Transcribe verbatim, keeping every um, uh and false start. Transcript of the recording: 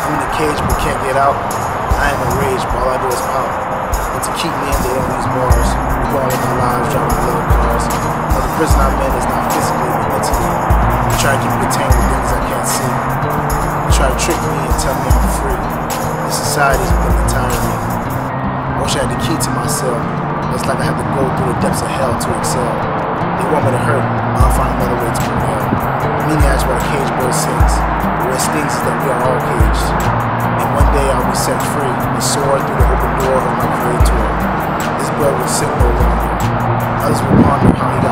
I'm in the cage but can't get out. I am enraged, but all I do is pout. But to keep me in, they don't use bars. We go on with our lives, driving little cars. But the prison I'm in is not physically, but mentally. They try to keep me contained with things I can't see. They try to trick me and tell me I'm free. This society's been tiring me. I wish I had the key to my cell. It's like I have to go through the depths of hell to excel. They want me to hurt, but I'll find another way to prevail. Maniacs why the cage bird sings. But what stings is that we are all caged. And one day I'll be set free and soar through the open door of my creator. This bird will sing no longer. Others will ponder how he